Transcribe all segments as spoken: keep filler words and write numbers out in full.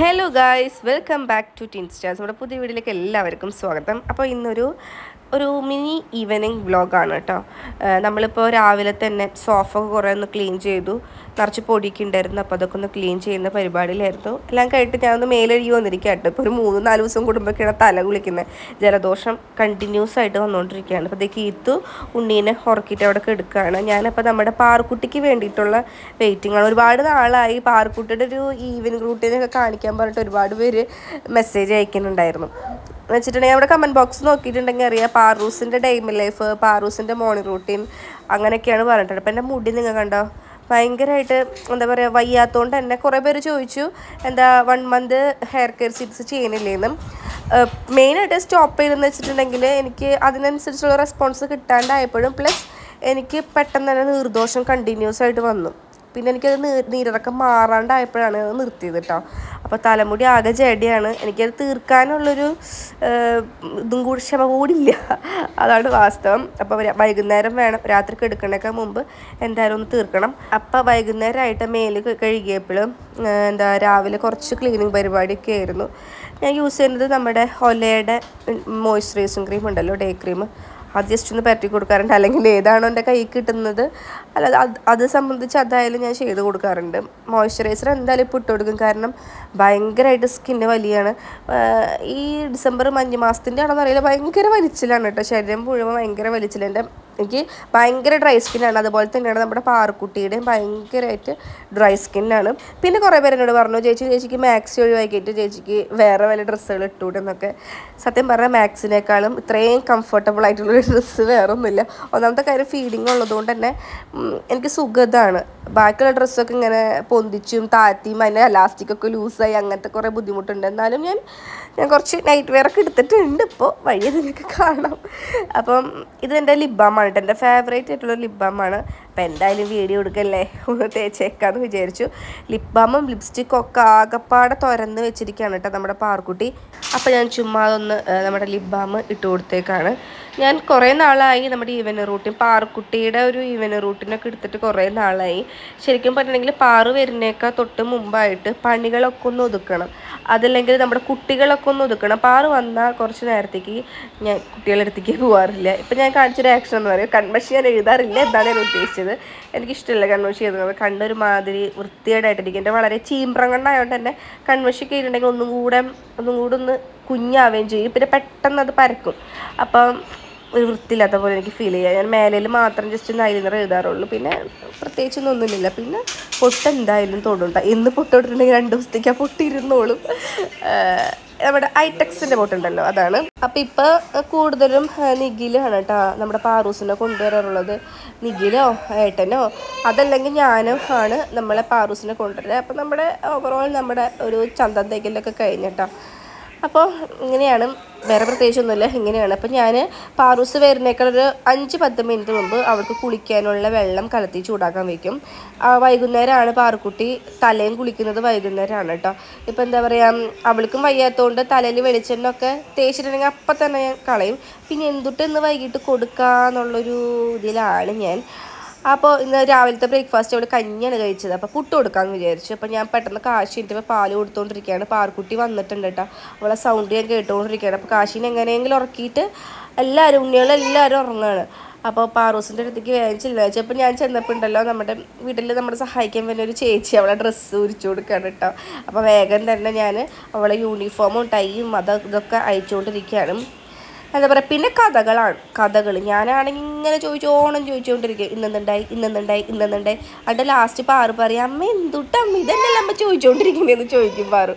Hello guys, welcome back to Teen Stars. നമ്മുടെ പുതിയ വീഡിയോയിലേക്ക് എല്ലാവർക്കും സ്വാഗതം. അപ്പോൾ ഇന്നൊരു ഒരു മിനി ഈവനിങ് വ്ളോഗാണ് കേട്ടോ. നമ്മളിപ്പോൾ രാവിലെ തന്നെ സോഫ കുറേ ഒന്ന് ക്ലീൻ ചെയ്തു. നിറച്ച് പൊടിയൊക്കെ ഉണ്ടായിരുന്നു. അപ്പോൾ അതൊക്കെ ഒന്ന് ക്ലീൻ ചെയ്യുന്ന പരിപാടിയിലായിരുന്നു. എല്ലാം കഴിഞ്ഞിട്ട് ഞാനൊന്ന് മേലെഴുകി വന്നിരിക്കുക കേട്ടോ. ഇപ്പോൾ ഒരു മൂന്ന് നാല് ദിവസം കൂടുമ്പോഴൊക്കെയാണ് തല കുളിക്കുന്നത്. ജലദോഷം കണ്ടിന്യൂസ് ആയിട്ട് വന്നുകൊണ്ടിരിക്കുകയാണ്. അപ്പോൾ ഇതൊക്കെ ഈത്തു ഉണ്ണീനെ ഉറക്കിയിട്ട് അവിടെ എടുക്കുകയാണ്. ഞാനപ്പോൾ നമ്മുടെ പാർക്കുട്ടിക്ക് വേണ്ടിയിട്ടുള്ള വെയിറ്റിംഗ് ആണ്. ഒരുപാട് നാളായി പാർക്കുട്ടിയുടെ ഒരു ഈവനിങ് റൂട്ടീനൊക്കെ കാണിക്കാൻ പറഞ്ഞിട്ട് ഒരുപാട് പേര് മെസ്സേജ് അയക്കുന്നുണ്ടായിരുന്നു. എന്ന് വെച്ചിട്ടുണ്ടെങ്കിൽ അവിടെ കമൻറ്റ് ബോക്സ് നോക്കിയിട്ടുണ്ടെങ്കിൽ അറിയാം പാറൂസിൻ്റെ ഡെയിലി ലൈഫ്, പാറൂസിൻ്റെ മോർണിംഗ് റൂട്ടീൻ അങ്ങനെയൊക്കെയാണ് പറഞ്ഞിട്ടുണ്ട്. അപ്പോൾ എൻ്റെ മുടി നിങ്ങൾ കണ്ടോ ഭയങ്കരമായിട്ട് എന്താ പറയുക വയ്യാത്തതുകൊണ്ട് തന്നെ കുറേ പേര് ചോദിച്ചു എന്താ one month hair care series ചെയ്യണില്ലേന്ന്. മെയിനായിട്ട് സ്റ്റോപ്പ് ചെയ്തെന്ന് വെച്ചിട്ടുണ്ടെങ്കിൽ എനിക്ക് അതിനനുസരിച്ചുള്ള റെസ്പോൺസ് കിട്ടാണ്ടായപ്പോഴും പ്ലസ് എനിക്ക് പെട്ടെന്ന് തന്നെ നീർദോഷം കണ്ടിന്യൂസ് ആയിട്ട് വന്നു. പിന്നെ എനിക്കത് നീ നീരിറക്കം മാറാണ്ടായപ്പോഴാണ് അത് നിർത്തിയത് കേട്ടോ. അപ്പോൾ തലമുടി ആകെ ജടിയാണ്. എനിക്കത് തീർക്കാനുള്ളൊരു ഇതും കൂടി ക്ഷമ കൂടിയില്ല, അതാണ് വാസ്തവം. അപ്പോൾ വൈകുന്നേരം വേണം, രാത്രി കിടക്കണേക്കാൾ മുമ്പ് എന്തായാലും ഒന്ന് തീർക്കണം. അപ്പോൾ വൈകുന്നേരമായിട്ട് മേല് കഴുകിയപ്പോഴും എന്താ രാവിലെ കുറച്ച് ക്ലീനിങ് പരിപാടിയൊക്കെ ആയിരുന്നു. ഞാൻ യൂസ് ചെയ്യുന്നത് നമ്മുടെ ഒലയുടെ മോയ്സ്ചറൈസിങ് ക്രീം ഉണ്ടല്ലോ, ഡേ ക്രീം, അത് ജസ്റ്റ് ഒന്ന് പരട്ടി കൊടുക്കാറുണ്ട്. അല്ലെങ്കിൽ ഏതാണോ എൻ്റെ കൈ കിട്ടുന്നത് അല്ല അത് അത് സംബന്ധിച്ച് അതായാലും ഞാൻ ചെയ്ത് കൊടുക്കാറുണ്ട്. മോയ്സ്ചറൈസർ എന്തായാലും ഇപ്പോൾ ഇട്ട് കൊടുക്കും, കാരണം ഭയങ്കരമായിട്ട് സ്കിന്ന് വലിയാണ്. ഈ ഡിസംബർ മഞ്ഞ് മാസത്തിൻ്റെ ആണെന്ന് അറിയില്ല, ഭയങ്കര വലിച്ചിലാണ് കേട്ടോ. ശരീരം മുഴുവൻ ഭയങ്കര വലിച്ചില്ല. എൻ്റെ എനിക്ക് ഭയങ്കര ഡ്രൈ സ്കിന്നാണ്. അതുപോലെ തന്നെയാണ് നമ്മുടെ പാറുക്കുട്ടിയുടെയും ഭയങ്കരമായിട്ട് ഡ്രൈ സ്കിന്നാണ്. പിന്നെ കുറേ പേര് എന്നോട് പറഞ്ഞു ചേച്ചി ചേച്ചിക്ക് മാക്സി ഒഴിവാക്കിയിട്ട് ചേച്ചിക്ക് വേറെ വല്ല ഡ്രസ്സുകൾ ഇട്ടുകൂടെ എന്നൊക്കെ. സത്യം പറഞ്ഞാൽ മാക്സിനേക്കാളും ഇത്രയും കംഫർട്ടബിൾ ആയിട്ടുള്ളൊരു ഡ്രസ്സ് വേറെ ഒന്നുമില്ല. ഒന്നാമത്തെ കാര്യം ഫീഡിങ് ഉള്ളതുകൊണ്ട് തന്നെ എനിക്ക് സുഖതാണ്. ബാക്കിയുള്ള ഡ്രസ്സൊക്കെ ഇങ്ങനെ പൊന്തിച്ചും താത്തിയും അതിൻ്റെ എലാസ്റ്റിക്കൊക്കെ ലൂസായി അങ്ങനത്തെ കുറേ ബുദ്ധിമുട്ടുണ്ട്. എന്നാലും ഞാൻ ഞാൻ കുറച്ച് നൈറ്റ് വെയറൊക്കെ എടുത്തിട്ടുണ്ട്. ഇപ്പോൾ വഴിയെ നിങ്ങൾക്ക് കാണാം. അപ്പം ഇത് എൻ്റെ ലിപ് ബാമാണ് കേട്ടോ, എൻ്റെ ഫേവറേറ്റ് ആയിട്ടുള്ള ലിപ് ബാമാണ്. അപ്പോൾ എന്തായാലും വീഡിയോ എടുക്കല്ലേ, ഒന്ന് തേച്ചേക്കാന്ന് വിചാരിച്ചു. ലിപ് ബാമും ലിപ്സ്റ്റിക്കും ഒക്കെ ആകപ്പാടെ തുറന്ന് വെച്ചിരിക്കുകയാണ് കേട്ടോ നമ്മുടെ പാർക്കുട്ടി. അപ്പോൾ ഞാൻ ചുമ്മാ ഒന്ന് നമ്മുടെ ലിപ് ബാം ഇട്ട് കൊടുത്തേക്കാണ്. ഞാൻ കുറേ നാളായി നമ്മുടെ ഈവനിങ് റൂട്ടീൻ, പാറുക്കുട്ടിയുടെ ഒരു ഈവനിങ് റൂട്ടീനൊക്കെ എടുത്തിട്ട് കുറേ നാളായി. ശരിക്കും പറഞ്ഞിട്ടുണ്ടെങ്കിൽ പാറു വരുന്നേക്കാൾ തൊട്ട് മുമ്പായിട്ട് പണികളൊക്കെ ഒന്ന് ഒതുക്കണം, അതല്ലെങ്കിൽ നമ്മുടെ കുട്ടികളൊക്കെ ഒന്ന് ഒതുക്കണം. പാറു വന്നാൽ കുറച്ച് നേരത്തേക്ക് ഞാൻ കുട്ടികളുടെ അടുത്തേക്ക് പോകാറില്ല. ഇപ്പം ഞാൻ കാണിച്ചൊരു ആക്ഷൻ എന്ന് പറയും, കൺമഷി ഞാൻ എഴുതാറില്ല എന്നാണ് ഞാൻ ഉദ്ദേശിച്ചത്. എനിക്കിഷ്ടമില്ല കൺമഷി എഴുതുന്നത്, കണ്ണൊരു മാതിരി വൃത്തികേടായിട്ടിരിക്കും. എൻ്റെ വളരെ ചീമ്പ്രം കണ്ണായതുകൊണ്ട് തന്നെ കൺമഷിക്ക് എഴുതിയിട്ടുണ്ടെങ്കിൽ ഒന്നും കൂടെ ഒന്നും കൂടെ ഒന്ന് കുഞ്ഞാവുകയും ചെയ്യും. പിന്നെ പെട്ടെന്ന് അത് പരക്കും, അപ്പം ഒരു വൃത്തിയില്ലാത്ത പോലെ എനിക്ക് ഫീൽ ചെയ്യുക. ഞാൻ മേലയിൽ മാത്രം ജസ്റ്റ് ഒന്ന് ഐലൈനർ എഴുതാറുള്ളൂ, പിന്നെ പ്രത്യേകിച്ചൊന്നും ഒന്നുമില്ല. പിന്നെ പൊട്ട് എന്തായാലും തൊടുണ്ട, ഇന്ന് പൊട്ടിട്ടുണ്ടെങ്കിൽ രണ്ട് ദിവസത്തേക്ക് ആ പൊട്ടിയിരുന്നോളും. നമ്മുടെ ഐടെക്സിൻ്റെ പൊട്ടുണ്ടല്ലോ അതാണ്. അപ്പം ഇപ്പോൾ കൂടുതലും നിഖിലാണ് കേട്ടോ നമ്മുടെ പാറൂസിനെ കൊണ്ടുവരാറുള്ളത്. നിഖിലോ ഏട്ടനോ അതല്ലെങ്കിൽ ഞാനോ ആണ് നമ്മളെ പാറൂസിനെ കൊണ്ടുവരുന്നത്. അപ്പം നമ്മുടെ ഓവറോൾ നമ്മുടെ ഒരു ചന്തം തേക്കലൊക്കെ കഴിഞ്ഞിട്ടോ. അപ്പോൾ ഇങ്ങനെയാണ്, വേറെ പ്രത്യേകിച്ചൊന്നുമില്ല, ഇങ്ങനെയാണ്. അപ്പോൾ ഞാൻ പാറൂസ് വരുന്നേക്കാൾ ഒരു അഞ്ച് പത്ത് മിനിറ്റ് മുമ്പ് അവൾക്ക് കുളിക്കാനുള്ള വെള്ളം കലത്തി ചൂടാക്കാൻ വയ്ക്കും. വൈകുന്നേരമാണ് പാറുക്കുട്ടി തലയും കുളിക്കുന്നത്, വൈകുന്നേരമാണ് കേട്ടോ. ഇപ്പോൾ എന്താ പറയുക, അവൾക്കും വയ്യാത്തതുകൊണ്ട് തലയിൽ വെളിച്ചെണ്ണൊക്കെ തേച്ചിട്ടുണ്ടെങ്കിൽ അപ്പം തന്നെ ഞാൻ കളയും. പിന്നെ എന്തുട്ട് ഇന്ന് വൈകിട്ട് കൊടുക്കാന്നുള്ളൊരു ഇതിലാണ് ഞാൻ. അപ്പോൾ ഇന്ന് രാവിലത്തെ ബ്രേക്ക്ഫാസ്റ്റ് അവിടെ കഞ്ഞിയാണ് കഴിച്ചത്. അപ്പോൾ പുട്ട് കൊടുക്കാമെന്ന് വിചാരിച്ചു. അപ്പോൾ ഞാൻ പെട്ടെന്ന് കാശി ഇട്ടിപ്പോൾ പാല് കൊടുത്തുകൊണ്ടിരിക്കുകയാണ്. പാർക്കുട്ടി വന്നിട്ടുണ്ട് കേട്ടോ, അവളെ സൗണ്ട് ഞാൻ കേട്ടുകൊണ്ടിരിക്കുകയാണ്. അപ്പോൾ കാശീനെ എങ്ങനെയെങ്കിലും ഉറക്കിയിട്ട് എല്ലാവരും ഉണ്ണികളും എല്ലാവരും ഉറങ്ങുകയാണ്. അപ്പോൾ പാറൂസിൻ്റെ അടുത്തേക്ക് വേഗിച്ചില്ല വെച്ചപ്പോൾ ഞാൻ ചെന്നപ്പോൾ ഉണ്ടല്ലോ നമ്മുടെ വീട്ടിൽ നമ്മുടെ സഹായിക്കാൻ വേണ്ടി ഒരു ചേച്ചി അവളെ ഡ്രസ്സ് ഉരിച്ചു കൊടുക്കുകയാണ് കേട്ടോ. അപ്പോൾ വേഗം തന്നെ ഞാൻ അവളെ യൂണിഫോമും ടൈയും അത് ഇതൊക്കെ അയച്ചുകൊണ്ടിരിക്കുകയാണ്. എന്താ പറയുക, പിന്നെ കഥകളാണ് കഥകൾ. ഞാനാണെങ്കിൽ ഇങ്ങനെ ചോദിച്ചോണം ചോദിച്ചുകൊണ്ടിരിക്കുക, ഇന്നെന്നുണ്ടായി ഇന്നെന്നുണ്ടായി ഇന്നെന്നുണ്ടായി. അതിൻ്റെ ലാസ്റ്റ് പാറു പറയും അമ്മ എന്തുട്ടാ അമ്മ ഇതന്നെയല്ല അമ്മ ചോദിച്ചുകൊണ്ടിരിക്കുന്നതെന്ന് ചോദിക്കും പാറു.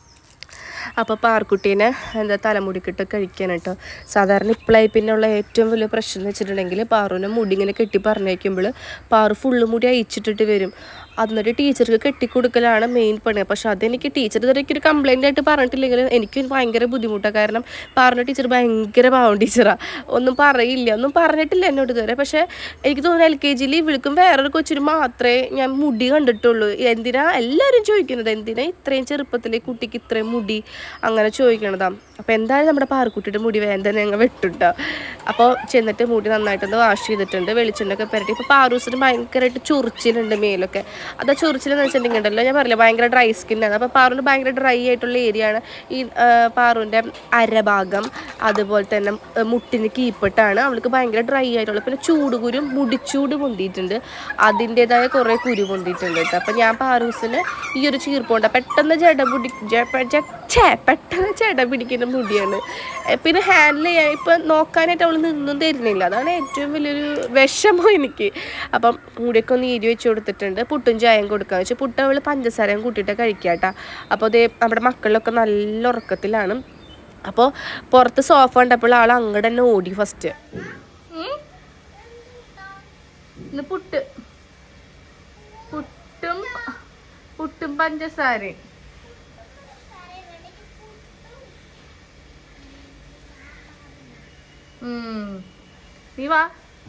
അപ്പോൾ പാർക്കുട്ടീനെ എന്താ തലമുടിക്കിട്ട് കഴിക്കാൻ കേട്ടോ. സാധാരണ ഇപ്പോഴായി പിന്നെയുള്ള ഏറ്റവും വലിയ പ്രശ്നം എന്ന് വെച്ചിട്ടുണ്ടെങ്കിൽ പാറുവിനെ മുടി ഇങ്ങനെ കെട്ടി പറഞ്ഞേക്കുമ്പോൾ പാറു ഫുള്ള് മുടി അയച്ചിട്ടിട്ട് വരും. അതിനൊരു ടീച്ചർക്ക് കെട്ടിക്കൊടുക്കലാണ് മെയിൻ പണി. പക്ഷെ അതെനിക്ക് ടീച്ചർ ഇതുവരെ ഒരു കംപ്ലയിൻ്റ് ആയിട്ട് പറഞ്ഞിട്ടില്ലെങ്കിൽ എനിക്ക് ഭയങ്കര ബുദ്ധിമുട്ടാണ്. കാരണം പാറുന്ന ടീച്ചർ ഭയങ്കര പാവം ടീച്ചറാണ്, ഒന്നും പറയില്ല, ഒന്നും പറഞ്ഞിട്ടില്ല എന്നോട് ഇതുവരെ. പക്ഷേ എനിക്ക് തോന്നുന്നു എൽ കെ ജിയിൽ വിളിക്കും വേറൊരു കൊച്ചിന് മാത്രമേ ഞാൻ മുടി കണ്ടിട്ടുള്ളൂ. എന്തിനാ എല്ലാവരും ചോദിക്കുന്നത്, എന്തിനാ ഇത്രയും ചെറുപ്പത്തിലെ കുട്ടിക്ക് ഇത്രയും മുടി അങ്ങനെ ചോദിക്കണതാണ്. അപ്പോൾ എന്തായാലും നമ്മുടെ പാറക്കുട്ടിയുടെ മുടി വേഗം തന്നെ ഞങ്ങൾ വെട്ടുട്ടോ. അപ്പോൾ ചെന്നിട്ട് മുടി നന്നായിട്ടൊന്ന് വാഷ് ചെയ്തിട്ടുണ്ട്, വെളിച്ചെണ്ണൊക്കെ പുരട്ടി. ഇപ്പോൾ പാറൂസിന് ഭയങ്കരമായിട്ട് ചൊറിച്ചിലുണ്ട് മേലൊക്കെ. അത് ചൊറിച്ചിലെന്ന് വെച്ചിട്ടുണ്ടെങ്കിൽ ഉണ്ടല്ലോ, ഞാൻ പറഞ്ഞില്ല ഭയങ്കര ഡ്രൈ സ്കിന്നാണ്. അപ്പോൾ പാറുവിന് ഭയങ്കര ഡ്രൈ ആയിട്ടുള്ള ഏരിയ ആണ് ഈ പാറുവിൻ്റെ അരഭാഗം, അതുപോലെ തന്നെ മുട്ടിന് കീപ്പിട്ടാണ് അവൾക്ക് ഭയങ്കര ഡ്രൈ ആയിട്ടുള്ളത്. പിന്നെ ചൂടുകുരും മുടിച്ചൂട് പൊന്തിയിട്ടുണ്ട്, അതിൻ്റെതായ കുറേ കുരു പൊന്തിയിട്ടുണ്ട് കേട്ടോ. അപ്പോൾ ഞാൻ പാറൂസിന് ഈ ഒരു ചീർപ്പുണ്ട്, പെട്ടെന്ന് ജട പിടി ഛേ പെട്ടെന്ന് ജട പിടിക്കുന്ന മുടിയാണ്. പിന്നെ ഹാൻഡിൽ ചെയ്യാൻ ഇപ്പം നോക്കാനായിട്ട് അവൾ നിന്നും തരുന്നില്ല, അതാണ് ഏറ്റവും വലിയൊരു വിഷമം എനിക്ക്. അപ്പം മുടിയൊക്കെ ഒന്ന് ഈരി വെച്ച് കൊടുത്തിട്ടുണ്ട്. പുട്ടും ചായയും കൊടുക്കാന്ന് വെച്ചാൽ പുട്ട് അവൾ പഞ്ചസാരയും കൂട്ടിയിട്ട് കഴിക്കാട്ടോ. അപ്പോൾ അതേ നമ്മുടെ മക്കളിലൊക്കെ നല്ല ഉറക്കത്തിലാണ്. അപ്പോൾ പുറത്ത് സോഫ കണ്ടപ്പോൾ ആൾ അങ്ങോട്ട് തന്നെ ഓടി ഫസ്റ്റ്. പുട്ട് പുട്ടും പുട്ടും പഞ്ചസാരയും നീ വാ.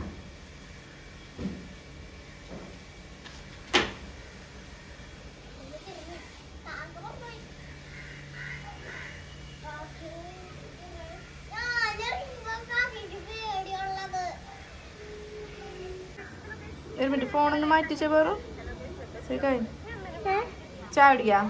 ഒരു മിനിറ്റ് ഫോണൊന്ന് മാറ്റിച്ച പേരും ചായ കുടിക്കാ.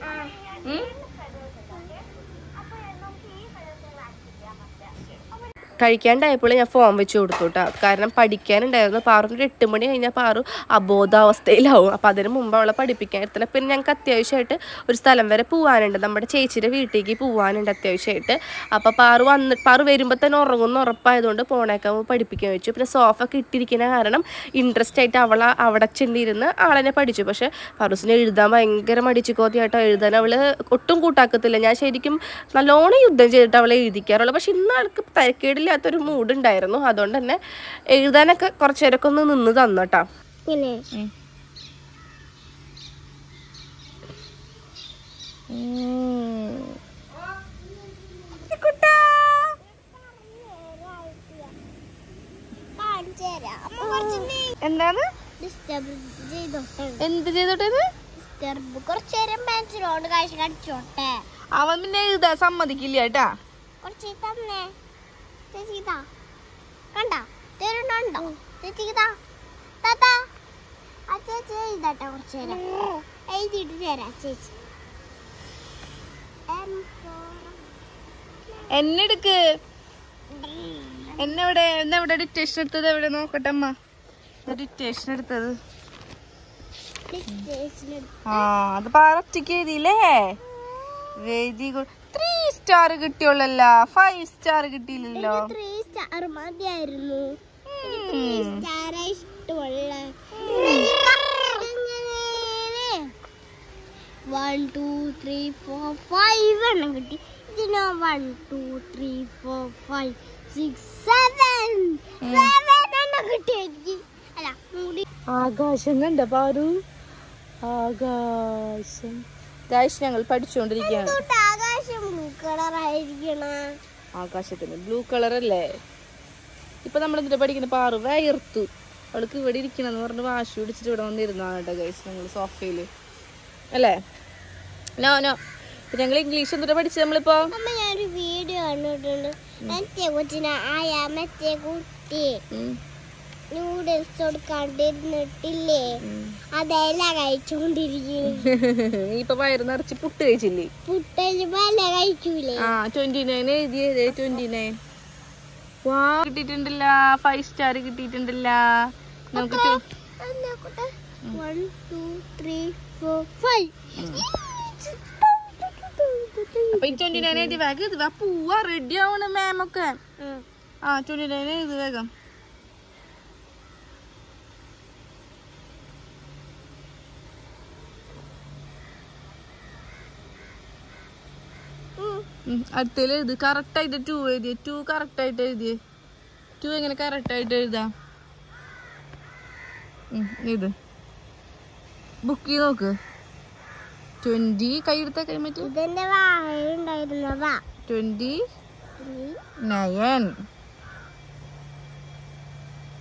കഴിക്കാണ്ടായപ്പോൾ ഞാൻ ഫോൺ വെച്ച് കൊടുത്തു കേട്ടോ. കാരണം പഠിക്കാനുണ്ടായിരുന്നു. പാറുവിൻ്റെ ഒരു എട്ട് മണി കഴിഞ്ഞാൽ പാറു അബോധാവസ്ഥയിലാവും. അപ്പോൾ അതിന് മുമ്പ് അവളെ പഠിപ്പിക്കാൻ എടുത്തില്ല. പിന്നെ ഞങ്ങൾക്ക് അത്യാവശ്യമായിട്ട് ഒരു സ്ഥലം വരെ പോകാനുണ്ട്, നമ്മുടെ ചേച്ചിയുടെ വീട്ടിലേക്ക് പോകാനുണ്ട് അത്യാവശ്യമായിട്ട്. അപ്പോൾ പാറു വന്ന് പാറു വരുമ്പോൾ തന്നെ ഉറങ്ങുന്ന ഉറപ്പായതുകൊണ്ട് പോണേക്കാവുമ്പോൾ പഠിപ്പിക്കാൻ വെച്ചു. പിന്നെ സോഫ കിട്ടിയിരിക്കുന്ന കാരണം ഇൻട്രസ്റ്റ് ആയിട്ട് അവൾ അവിടെ ചെന്നിരുന്ന് ആളെന്നെ പഠിച്ചു. പക്ഷേ പാറൂസിനെ എഴുതാൻ ഭയങ്കര മടിച്ചു കോതിയായിട്ടോ. എഴുതാൻ അവൾ ഒട്ടും കൂട്ടാക്കത്തില്ല. ഞാൻ ശരിക്കും നല്ലോണം യുദ്ധം ചെയ്തിട്ട് അവളെ എഴുതിക്കാറുള്ളൂ. പക്ഷെ ഇന്ന് ആൾക്ക് തരക്കേടില്ല ൊരു മൂഡ് ഉണ്ടായിരുന്നു, അതുകൊണ്ട് തന്നെ എഴുതാനൊക്കെ കുറച്ചു നേരമൊക്കെ ഒന്ന് നിന്ന് തന്നോട്ടാ. എന്താണ് എന്ത് ചെയ്തോട്ടെ അവൻ പിന്നെ എഴുതാ സമ്മതിക്കില്ല കേട്ടാ. കണ്ട എന്നെടുക്ക് എന്നെവിടെ എന്നെവിടെ ഡിറ്റേഷൻ എടുത്തത് എവിടെ നോക്കട്ടെ അമ്മ. ഡിറ്റേഷൻ എടുത്തത് ആ അത് പാറൊറ്റയ്ക്ക് എഴുതിയില്ലേ. Very good. ത്രീ സ്റ്റാർ കിട്ടിയോളല്ല, ഫൈവ് സ്റ്റാർ കിട്ടിയില്ലല്ലോ. ത്രീ സ്റ്റാർ മതിയായിരുന്നു. One two three four five എണ്ണം കിട്ടി. ഇതിനോ one two three four five six seven seven എണ്ണം കിട്ടി എനിക്ക്. അല്ല ആകാശം കണ്ട പാറു, ആകാശം. ഞങ്ങൾ പഠിച്ചുകൊണ്ടിരിക്കുകയാണ്. ആകാശത്തിന് ബ്ലൂ കളർ അല്ലേ. ഇപ്പൊ നമ്മൾ എന്നിട്ട് പഠിക്കുന്ന പാറു വയർത്തു. അവൾക്ക് ഇവിടെ ഇരിക്കണമെന്ന് പറഞ്ഞ് വാശി പിടിച്ചിട്ട് ഇവിടെ വന്നിരുന്നാണ് കേട്ടോ ഗൈസ് ഞങ്ങൾ സോഫയില് അല്ലേ. നോ നോ ഞങ്ങൾ ഇംഗ്ലീഷ് എന്നിട്ട് പഠിച്ചത് നമ്മളിപ്പോ. ഞാനൊരു വീഡിയോ കണ്ടിട്ടുണ്ട്, മറ്റേ കൊച്ചിനെ ആയ മറ്റേ കുട്ടി നൂഡിൽസ് കൊടുക്കാണ്ടിരുന്നിട്ടില്ലേ, അതെല്ലാം കഴിച്ചോണ്ടിരിക്കുന്നു. നീ ഇപ്പൊ വയറ് നിറച്ച് പുട്ട് കഴിച്ചില്ലേ? പുട്ട് പല കഴിക്കൂലേ. ആ ട്വന്റി നയൻ എഴുതിയതേ ട്വന്റി നയൻ. വാ കിട്ടിട്ടുണ്ടല്ല, ഫൈവ് സ്റ്റാർ കിട്ടിട്ടുണ്ടല്ല. നമുക്ക് one two three four five. അപ്പൊ ഈ ട്വന്റി നയൻ എഴുതി വേഗം ഇത് പൂവാ റെഡി ആവണ് മാമൊക്കെ. ആ ട്വന്റി നയൻ എഴുതി വേഗം. അടുത്തേൽ എഴുതി കറക്റ്റ് ആയിട്ട് ടു എഴുതിയ ടു കറക്റ്റ് ആയിട്ട് എഴുതിയേ. ടു എങ്ങനെ കറക്റ്റ് ആയിട്ട് എഴുതാ? ഇത് ബുക്ക് ചെയ്ത് നോക്ക്. ട്വന്റി കൈ എടുത്ത കൈ മറ്റേ twenty nine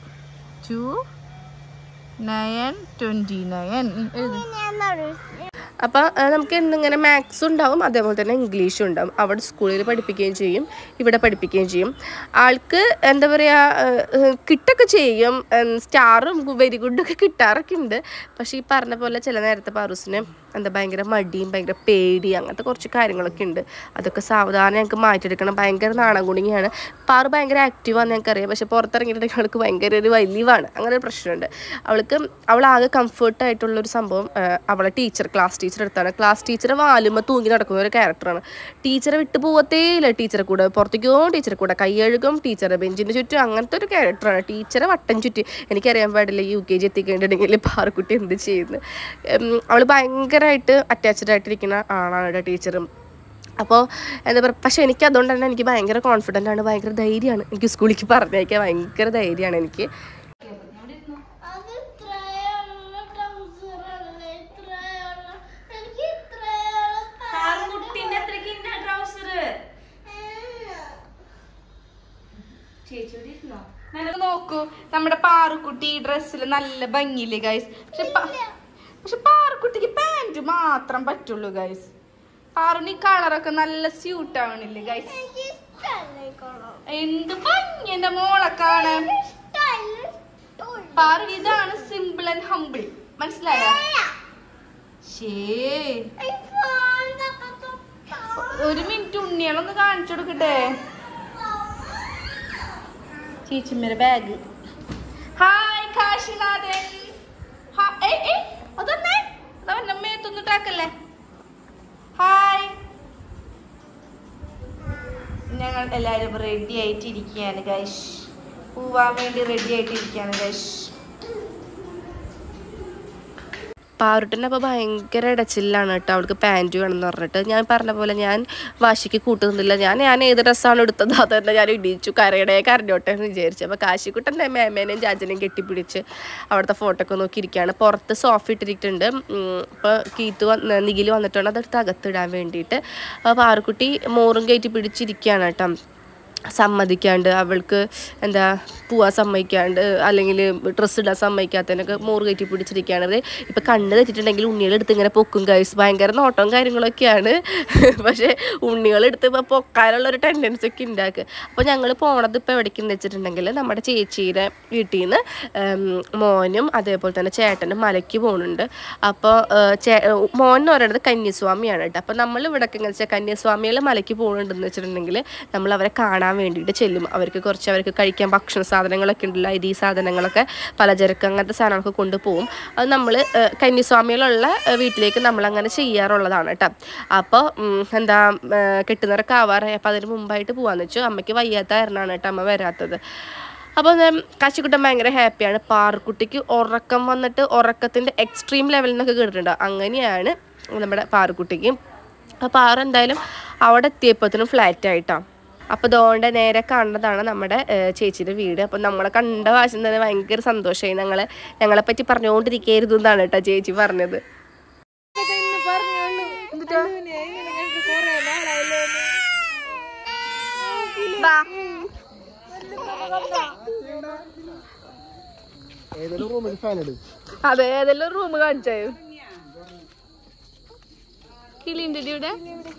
two nine twenty nine എഴുതി. അപ്പോൾ നമുക്ക് എന്നിങ്ങനെ മാത്സും ഉണ്ടാവും, അതേപോലെ തന്നെ ഇംഗ്ലീഷും ഉണ്ടാവും. അവിടെ സ്കൂളിൽ പഠിപ്പിക്കുകയും ചെയ്യും, ഇവിടെ പഠിപ്പിക്കുകയും ചെയ്യും. ആൾക്ക് എന്താ പറയുക, കിട്ടൊക്കെ ചെയ്യും, സ്റ്റാറും വെരി ഗുഡൊക്കെ കിട്ടാറൊക്കെ ഉണ്ട്. പക്ഷേ ഈ പറഞ്ഞ പോലെ ചില നേരത്തെ പാറൂസിന് എന്താ ഭയങ്കര മടിയും ഭയങ്കര പേടി അങ്ങനത്തെ കുറച്ച് കാര്യങ്ങളൊക്കെ ഉണ്ട്. അതൊക്കെ സാവധാനം ഞങ്ങൾക്ക് മാറ്റിയെടുക്കണം. ഭയങ്കര നാണം കുടുങ്ങിയാണ്. പാറു ഭയങ്കര ആക്റ്റീവാണെന്ന് ഞങ്ങൾക്കറിയാം, പക്ഷെ പുറത്തിറങ്ങിയിട്ടുണ്ടെങ്കിൽ അവൾക്ക് ഭയങ്കര ഒരു വലിവാണ്. അങ്ങനെ ഒരു പ്രശ്നമുണ്ട് അവൾക്ക്. അവളാകെ കംഫർട്ടായിട്ടുള്ളൊരു സംഭവം അവളെ ടീച്ചർ ക്ലാസ് ടീച്ചർ എടുത്താണ്. ക്ലാസ് ടീച്ചർ വാലുമ്പോൾ തൂങ്ങി നടക്കുന്ന ഒരു ക്യാരക്ടറാണ്. ടീച്ചറെ വിട്ടു പോകത്തേ ഇല്ല. ടീച്ചറെ കൂടെ പുറത്തേക്കോ ടീച്ചറെ കൂടെ കൈയഴുകും, ടീച്ചറെ ബെഞ്ചിൻ്റെ ചുറ്റും, അങ്ങനത്തെ ഒരു ക്യാരക്ടറാണ്. ടീച്ചറെ വട്ടം ചുറ്റി. എനിക്കറിയാൻ പാടില്ല യു കെ ജി എത്തിക്കേണ്ടിട്ടുണ്ടെങ്കിൽ പാറുക്കുട്ടി എന്ത് ചെയ്യുന്നു. അവൾ ഭയങ്കരമായിട്ട് അറ്റാച്ച്ഡ് ആയിട്ടിരിക്കുന്ന ആളാണ് കേട്ടോ ടീച്ചറും. അപ്പോൾ എന്താ പറയുക, പക്ഷേ എനിക്ക് അതുകൊണ്ട് തന്നെ എനിക്ക് ഭയങ്കര കോൺഫിഡൻ്റ് ആണ്, ഭയങ്കര ധൈര്യമാണ്. എനിക്ക് സ്കൂളിലേക്ക് പറഞ്ഞയക്കാൻ ഭയങ്കര ധൈര്യമാണ് എനിക്ക്. നോക്കൂ, നമ്മുടെ പാറുക്കുട്ടി ഈ ഡ്രസ്സിൽ നല്ല ഭംഗിയില്ലേ ഗൈസ്. പക്ഷെ പക്ഷെ പാറുക്കുട്ടിക്ക് പാൻറ് മാത്രം പറ്റുള്ളൂ ഗൈസ്. പാറുന് ഈ കളറൊക്കെ നല്ല സ്യൂട്ട് ആവണില്ലേ ഗൈസ്. എന്ത് ഭംഗി എന്റെ മോളെ കാണാൻ. പാറു ഇതാണ് സിമ്പിൾ ആൻഡ് ഹംബിൾ, മനസ്സിലായ? ശേ ഒരു മിനിറ്റ് ഉണ്ണികളൊന്ന് കാണിച്ചു കൊടുക്കട്ടെ. ചേച്ചിമ്മയുടെ ബാഗ്. ഹായ് കാശിനാഥൻ. അതന്നെ അതന്നെ മേത്തൊന്നിട്ടാക്കല്ലേ. ഹായ്. ഞങ്ങൾ എല്ലാവരും റെഡി ആയിട്ടിരിക്കുകയാണ് ഗൈസ്. പോവാൻ വേണ്ടി റെഡി ആയിട്ടിരിക്കുകയാണ് ഗൈസ്. പാറുട്ടിന് അപ്പോൾ ഭയങ്കര ഇടച്ചില്ലാണ് കേട്ടോ. അവൾക്ക് പാൻറ്റ് വേണമെന്ന് പറഞ്ഞിട്ട് ഞാൻ പറഞ്ഞ പോലെ ഞാൻ വാശിക്ക് കൂട്ടുന്നില്ല. ഞാൻ ഞാൻ ഏത് ഡ്രസ്സാണ് എടുത്തത് അത് തന്നെ ഞാൻ ഇടിച്ചു. കരയടേ കരഞ്ഞോട്ടെ എന്ന് വിചാരിച്ചു. അപ്പോൾ കാശിക്കുട്ടൻ്റെ മേമേനെയും ജാജനെയും കെട്ടിപ്പിടിച്ച് അവിടുത്തെ ഫോട്ടോ ഒക്കെ നോക്കിയിരിക്കുകയാണ്. പുറത്ത് സോഫ ഇട്ടിട്ടുണ്ട്. ഇപ്പോൾ കീത്ത് വന്ന് നിഖിൽ വന്നിട്ടാണ് അതെടുത്ത് അകത്തിടാൻ വേണ്ടിയിട്ട്. അപ്പോൾ പാറുക്കുട്ടി മോറും കയറ്റി പിടിച്ചിരിക്കുകയാണ് കേട്ടോ. സമ്മതിക്കാണ്ട് അവൾക്ക് എന്താ പോവാൻ സമ്മതിക്കാണ്ട് അല്ലെങ്കിൽ ഡ്രസ്സ് ഇടാൻ സമ്മതിക്കാത്തതിനൊക്കെ മോറ് കയറ്റി പിടിച്ചിരിക്കുകയാണത്. ഇപ്പം കണ്ണ് തെറ്റിട്ടുണ്ടെങ്കിൽ ഉണ്ണികളെടുത്ത് ഇങ്ങനെ പൊക്കും ഗൈസ്. ഭയങ്കര നോട്ടവും കാര്യങ്ങളൊക്കെയാണ്. പക്ഷേ ഉണ്ണികളെടുത്ത് ഇപ്പോൾ പൊക്കാനുള്ളൊരു ടെൻഡൻസി ഒക്കെ ഉണ്ടാക്കുക. അപ്പോൾ ഞങ്ങൾ പോണത് ഇപ്പോൾ എവിടേക്കെന്ന് വെച്ചിട്ടുണ്ടെങ്കിൽ നമ്മുടെ ചേച്ചിയുടെ വീട്ടിൽ നിന്ന് മോനും അതേപോലെ തന്നെ ചേട്ടനും മലയ്ക്ക് പോകുന്നുണ്ട്. അപ്പോൾ ചേ മോൻ എന്ന് പറയുന്നത് കന്യാസ്വാമിയാണ് കേട്ടോ. അപ്പോൾ നമ്മൾ ഇവിടെയൊക്കെ എങ്ങനെ വെച്ചാൽ കന്യാസ്വാമികൾ മലയ്ക്ക് പോകുന്നുണ്ടെന്ന് വെച്ചിട്ടുണ്ടെങ്കിൽ നമ്മൾ അവരെ കാണാൻ വേണ്ടിയിട്ട് ചെല്ലും. അവർക്ക് കുറച്ച് അവർക്ക് കഴിക്കാൻ ഭക്ഷണ സാധനങ്ങളൊക്കെ ഉണ്ടല്ലോ, അരി സാധനങ്ങളൊക്കെ, പലചരക്ക് അങ്ങനത്തെ സാധനങ്ങളൊക്കെ കൊണ്ടുപോകും. അത് നമ്മൾ കന്യാസ്വാമികളുള്ള വീട്ടിലേക്ക് നമ്മളങ്ങനെ ചെയ്യാറുള്ളതാണ് കേട്ടോ. അപ്പോൾ എന്താ കെട്ടുന്നവരൊക്കെ ആവാറായി. അപ്പോൾ അതിന് മുമ്പായിട്ട് പോകാമെന്ന് വെച്ചു. അമ്മയ്ക്ക് വയ്യാത്ത കാരണമാണ് കേട്ടോ അമ്മ വരാത്തത്. അപ്പോൾ കാശിക്കുട്ടൻ ഭയങ്കര ഹാപ്പിയാണ്. പാറുക്കുട്ടിക്ക് ഉറക്കം വന്നിട്ട് ഉറക്കത്തിൻ്റെ എക്സ്ട്രീം ലെവലിൽ നിന്നൊക്കെ കേട്ടിട്ടുണ്ട്. അങ്ങനെയാണ് നമ്മുടെ പാറുക്കുട്ടിക്ക്. അപ്പോൾ പാറു എന്തായാലും അവിടെ എത്തിയപ്പോഴത്തേനും ഫ്ലാറ്റായിട്ടാണ്. അപ്പോൾ അതുകൊണ്ട് നേരെ കാണുന്നതാണ് നമ്മുടെ ചേച്ചിയുടെ വീട്. അപ്പോൾ നമ്മളെ കണ്ട വാശം തന്നെ ഭയങ്കര സന്തോഷമായി. ഞങ്ങളെ ഞങ്ങളെപ്പറ്റി പറഞ്ഞുകൊണ്ടിരിക്കരുത് എന്നാണ് കേട്ടോ ചേച്ചി പറഞ്ഞത്. അതെ, ഏതെല്ലാം റൂം കാണിച്ചോ? കിളിന്റെ ഇവിടെ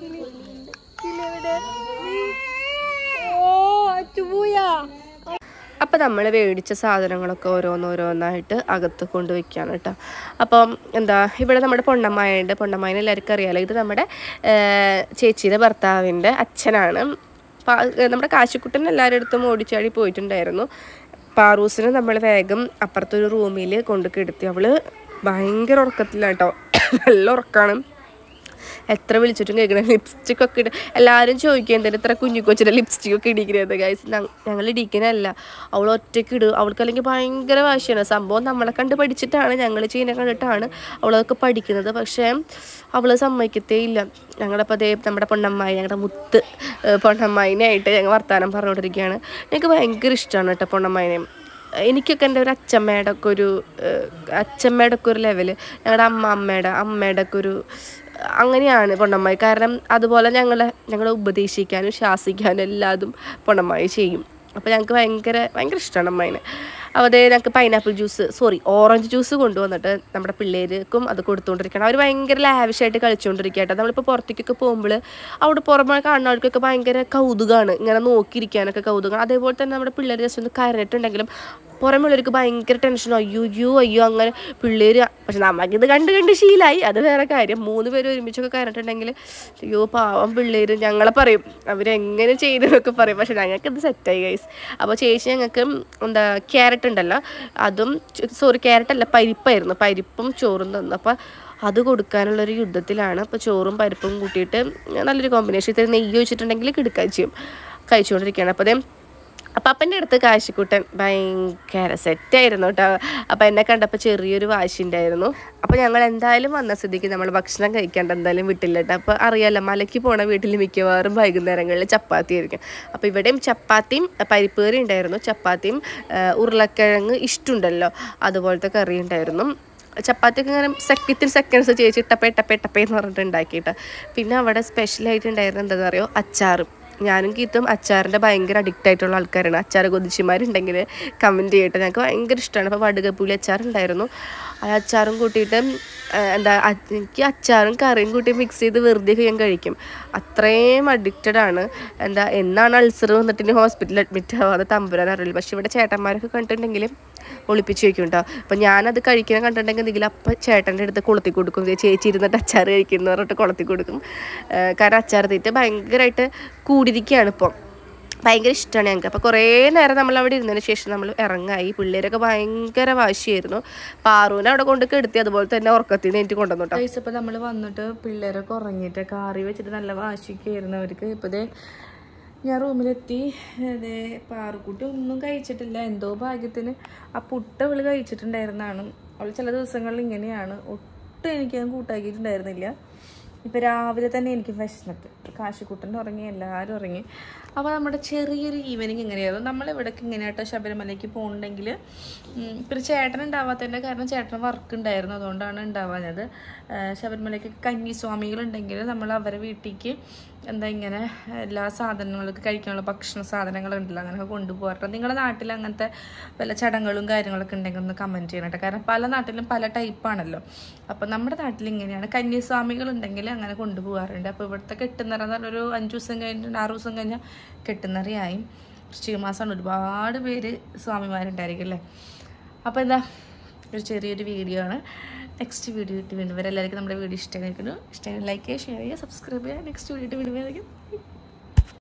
അപ്പം നമ്മൾ മേടിച്ച സാധനങ്ങളൊക്കെ ഓരോന്നോരോന്നായിട്ട് അകത്ത് കൊണ്ട് വയ്ക്കുകയാണ് കേട്ടോ. അപ്പം എന്താ ഇവിടെ നമ്മുടെ പൊണ്ണമ്മായുണ്ട്. പൊണ്ണമ്മായിനെ എല്ലാവർക്കും അറിയാമല്ലോ. ഇത് നമ്മുടെ ചേച്ചിയുടെ ഭർത്താവിൻ്റെ അച്ഛനാണ്. നമ്മുടെ കാശിക്കുട്ടൻ എല്ലാവരുടെ അടുത്തും ഓടിച്ചാടി പോയിട്ടുണ്ടായിരുന്നു. പാറൂസിന് നമ്മൾ വേഗം അപ്പുറത്തൊരു റൂമിൽ കൊണ്ട് കിടത്തി. അവൾ ഭയങ്കര ഉറക്കത്തിലാണ് കേട്ടോ. നല്ല ഉറക്കമാണ്. എത്ര വിളിച്ചിട്ടും കേൾക്കണം. ലിപ്സ്റ്റിക്കൊക്കെ ഇട എല്ലാവരും ചോദിക്കുക എന്തെങ്കിലും ഇത്ര കുഞ്ഞു കൊച്ചിൻ്റെ ലിപ്സ്റ്റിക്കൊക്കെ ഇടിക്കുന്നത് ഗൈസ്. ഞങ്ങൾ ഇടിക്കുന്നതല്ല, അവൾ ഒറ്റയ്ക്ക് ഇടും. അവൾക്കല്ലെങ്കിൽ ഭയങ്കര വാശിയാണ്. സംഭവം നമ്മളെ കണ്ട് പഠിച്ചിട്ടാണ്, ഞങ്ങൾ ചെയ്യുന്ന കണ്ടിട്ടാണ് അവളതൊക്കെ പഠിക്കുന്നത്. പക്ഷേ അവൾ സമ്മതിക്കത്തേ ഇല്ല. ഞങ്ങളപ്പോൾ അതേ നമ്മുടെ പൊണ്ണമ്മായി, ഞങ്ങളുടെ മുത്ത് പൊണ്ണമ്മായിനായിട്ട് ഞങ്ങൾ വർത്തമാനം പറഞ്ഞുകൊണ്ടിരിക്കുകയാണ്. ഞങ്ങൾക്ക് ഭയങ്കര ഇഷ്ടമാണ് കേട്ടോ പൊണ്ണമ്മായിനെ. എനിക്കൊക്കെ എൻ്റെ ഒരു അച്ഛമ്മയുടെ ഒക്കെ ഒരു അച്ഛമ്മയുടെ ഒക്കെ ഒരു ലെവല്, ഞങ്ങളുടെ അമ്മ അമ്മയുടെ അമ്മയുടെ ഒക്കെ ഒരു അങ്ങനെയാണ് പൊണ്ണമ്മായി. കാരണം അതുപോലെ ഞങ്ങളെ ഞങ്ങളെ ഉപദേശിക്കാനും ശാസിക്കാനും എല്ലാതും പൊണ്ണമ്മായി ചെയ്യും. അപ്പോൾ ഞങ്ങൾക്ക് ഭയങ്കര ഭയങ്കര ഇഷ്ടമാണ് അമ്മേനെ. അതേ ഞങ്ങൾക്ക് pineapple juice sorry orange juice കൊണ്ടുവന്നിട്ട് നമ്മുടെ പിള്ളേർക്കും അത് കൊടുത്തുകൊണ്ടിരിക്കണം. അവർ ഭയങ്കര ലാവിഷായിട്ട് കളിച്ചുകൊണ്ടിരിക്കട്ടെ. നമ്മളിപ്പോൾ പുറത്തേക്കൊക്കെ പോകുമ്പോൾ അവിടെ പുറമെ കാണുന്നവർക്കൊക്കെ ഭയങ്കര കൗതുകമാണ്, ഇങ്ങനെ നോക്കിയിരിക്കാനൊക്കെ കൗതുകമാണ്. അതേപോലെ തന്നെ നമ്മുടെ പിള്ളേർ ജസ്റ്റ് ഒന്ന് കരഞ്ഞിട്ടുണ്ടെങ്കിലും പുറമെയുള്ളവർക്ക് ഭയങ്കര ടെൻഷനോ അയ്യോ അയ്യോ അയ്യോ അങ്ങനെ പിള്ളേർ. പക്ഷെ നമുക്കിത് കണ്ട് കണ്ട് ശീലമായി, അത് വേറെ കാര്യം. മൂന്ന് പേര് ഒരുമിച്ചൊക്കെ കരഞ്ഞിട്ടുണ്ടെങ്കിൽ അയ്യോ പാവം പിള്ളേർ ഞങ്ങളെ പറയും അവരെങ്ങനെ ചെയ്തെന്നൊക്കെ പറയും. പക്ഷെ ഞങ്ങൾക്കിത് സെറ്റായി ഗൈസ്. അപ്പോൾ ചേച്ചി ഞങ്ങൾക്ക് എന്താ ക്യാരറ്റ് ഉണ്ടല്ലോ, അതും സോറി ക്യാരറ്റല്ല പരിപ്പായിരുന്നു, പരിപ്പും ചോറും തന്നു. അപ്പോൾ അത് കൊടുക്കാനുള്ളൊരു യുദ്ധത്തിലാണ്. അപ്പോൾ ചോറും പരിപ്പും കൂട്ടിയിട്ട് നല്ലൊരു കോമ്പിനേഷൻ. ഇത്തിരി നെയ്യ് വെച്ചിട്ടുണ്ടെങ്കിൽ കിടക്കുകയും ചെയ്യും. കഴിച്ചുകൊണ്ടിരിക്കുകയാണ്. അപ്പോൾ അതേ അപ്പം അപ്പൻ്റെ അടുത്ത് കാശിക്കുട്ടൻ ഭയങ്കര സെറ്റായിരുന്നു കേട്ടോ. അപ്പം എന്നെ കണ്ടപ്പോൾ ചെറിയൊരു വാശി ഉണ്ടായിരുന്നു. അപ്പോൾ ഞങ്ങൾ എന്തായാലും വന്ന സ്ഥിതിക്ക് നമ്മൾ ഭക്ഷണം കഴിക്കാണ്ട് എന്തായാലും വിട്ടില്ല കേട്ടോ. അപ്പോൾ അറിയാമല്ലോ മലയ്ക്ക് പോണ വീട്ടിൽ മിക്കവാറും വൈകുന്നേരങ്ങളിൽ ചപ്പാത്തി ആയിരിക്കും. അപ്പോൾ ഇവിടെയും ചപ്പാത്തിയും പരിപ്പ് കറി ഉണ്ടായിരുന്നു, ചപ്പാത്തിയും ഉരുളക്കിഴങ്ങ് ഇഷ്ടമുണ്ടല്ലോ അതുപോലത്തെ കറി ഉണ്ടായിരുന്നു. ചപ്പാത്തിയൊക്കെ ഇങ്ങനെ സെക്കൻഡ് സെക്കൻഡ്സ് ചേച്ചി ടപ്പേ ടപ്പേ ടപ്പേ എന്ന് പറഞ്ഞിട്ട് ഉണ്ടാക്കിയിട്ട്. പിന്നെ അവിടെ സ്പെഷ്യലായിട്ട് ഉണ്ടായിരുന്നത് എന്താണെന്ന് അറിയോ, അച്ചാറും. ഞാനും കീത്തും അച്ചാറിൻ്റെ ഭയങ്കര അഡിക്റ്റ് ആയിട്ടുള്ള ആൾക്കാരാണ്. അച്ചാർ കൊതിച്ചിമാരുണ്ടെങ്കിൽ കമൻറ്റ് ചെയ്യട്ടെ, ഞങ്ങൾക്ക് ഭയങ്കര ഇഷ്ടമാണ്. അപ്പോൾ വടുകപ്പുളി അച്ചാറുണ്ടായിരുന്നു, ആ അച്ചാറും കൂട്ടിയിട്ട് എന്താ എനിക്ക് അച്ചാറും കറിയും കൂട്ടി മിക്സ് ചെയ്ത് വെറുതെ ഞാൻ കഴിക്കും. അത്രയും അഡിക്റ്റഡ് ആണ്. എന്താ എന്നാണ് അൾസർ വന്നിട്ട് ഇനി ഹോസ്പിറ്റലിൽ അഡ്മിറ്റ് ആവാതെ തമ്പുരാൻ അറിയില്ല. പക്ഷെ ഇവിടെ ചേട്ടന്മാരൊക്കെ കണ്ടിട്ടുണ്ടെങ്കിൽ ഒളിപ്പിച്ച് വയ്ക്കും കേട്ടോ. അപ്പോൾ ഞാനത് കഴിക്കണം കണ്ടിട്ടുണ്ടെങ്കിൽ എന്തെങ്കിലും അപ്പം ചേട്ടൻ്റെ അടുത്ത് കൊളുത്തി കൊടുക്കും, ചേച്ചി ഇരുന്നിട്ട് അച്ചാർ കഴിക്കുന്നു പറഞ്ഞിട്ട് കൊളുത്തി കൊടുക്കും. കാരണം അച്ചാർ തീറ്റ ഭയങ്കരമായിട്ട് കൂടിയിരിക്കുകയാണ് ഇപ്പം, ഭയങ്കര ഇഷ്ടമാണ് ഞങ്ങൾക്ക്. അപ്പോൾ കുറേ നേരം നമ്മൾ അവിടെ ഇരുന്നതിന് ശേഷം നമ്മൾ ഇറങ്ങായി. പിള്ളേരൊക്കെ ഭയങ്കര വാശിയായിരുന്നു. പാറൂനെ അവിടെ കൊണ്ട് കെടുത്തി, അതുപോലെ തന്നെ ഉറക്കത്തിൽ നിന്ന് എനിക്ക് കൊണ്ടുവന്നു കേട്ടോ. ഇപ്പോൾ നമ്മൾ വന്നിട്ട് പിള്ളേരൊക്കെ ഉറങ്ങിയിട്ട് കാറി വെച്ചിട്ട് നല്ല വാശിക്കായിരുന്നു അവർക്ക്. ഇപ്പോൾ ഇതേ ഞാൻ റൂമിലെത്തി. അതേ പാറുക്കുട്ടി ഒന്നും കഴിച്ചിട്ടില്ല. എന്തോ ഭാഗ്യത്തിന് ആ പുട്ട് അവൾ കഴിച്ചിട്ടുണ്ടായിരുന്നതാണ്. അവൾ ചില ദിവസങ്ങളിൽ ഇങ്ങനെയാണ്, ഒട്ടും എനിക്ക് ഞാൻ കൂട്ടാക്കിയിട്ടുണ്ടായിരുന്നില്ല. ഇപ്പോൾ രാവിലെ തന്നെ എനിക്ക് വിശന്നിട്ട് കാശിക്കുട്ടൻ ഉറങ്ങി, എല്ലാവരും ഉറങ്ങി. അപ്പോൾ നമ്മുടെ ചെറിയൊരു ഈവനിങ് എങ്ങനെയായിരുന്നു. നമ്മളിവിടേക്ക് ഇങ്ങനെയായിട്ടോ ശബരിമലയ്ക്ക് പോകുന്നുണ്ടെങ്കിൽ പിന്നെ ചേട്ടൻ ഉണ്ടാവാത്തതിൻ്റെ കാരണം ചേട്ടൻ വർക്ക് ഉണ്ടായിരുന്നു, അതുകൊണ്ടാണ് ഉണ്ടാവാഞ്ഞത്. ശബരിമലയ്ക്ക് കന്നിസ്വാമികളുണ്ടെങ്കിൽ നമ്മൾ അവരെ വീട്ടിലേക്ക് എന്താ ഇങ്ങനെ എല്ലാ സാധനങ്ങൾക്ക് കഴിക്കാനുള്ള ഭക്ഷണ സാധനങ്ങളുണ്ടല്ലോ അങ്ങനെയൊക്കെ കൊണ്ടുപോകാറുണ്ട്. നിങ്ങളുടെ നാട്ടിൽ അങ്ങനത്തെ വല്ല ചടങ്ങുകളും കാര്യങ്ങളൊക്കെ ഉണ്ടെങ്കിൽ ഒന്ന് കമൻറ്റ് ചെയ്യണം കേട്ടോ. കാരണം പല നാട്ടിലും പല ടൈപ്പാണല്ലോ. അപ്പോൾ നമ്മുടെ നാട്ടിൽ ഇങ്ങനെയാണ്, കന്യാസ്വാമികളുണ്ടെങ്കിൽ അങ്ങനെ കൊണ്ടുപോകാറുണ്ട്. അപ്പോൾ ഇവിടുത്തെ കെട്ടുന്നറ എന്ന് പറഞ്ഞൊരു അഞ്ച് ദിവസം കഴിഞ്ഞിട്ട് ആറ് ദിവസം കഴിഞ്ഞാൽ കെട്ടുന്നറിയായി. വൃശ്ചിക മാസമാണ്, ഒരുപാട് പേര് സ്വാമിമാരുണ്ടായിരിക്കും അല്ലേ. അപ്പോൾ എന്താ ഒരു ചെറിയൊരു വീഡിയോ ആണ്. നെക്സ്റ്റ് വീഡിയോ ഇട്ട് വീണ്ടും വരെ. എല്ലാവർക്കും നമ്മുടെ വീഡിയോ ഇഷ്ടമായിരിക്കുന്നു. ഇഷ്ടമായി ലൈക്ക് ചെയ്യുക, ഷെയർ ചെയ്യുക, സബ്സ്ക്രൈബ് ചെയ്യുക. നെക്സ്റ്റ് വീഡിയോ ഇട്ട് വീണ്ടും വരായിരിക്കും.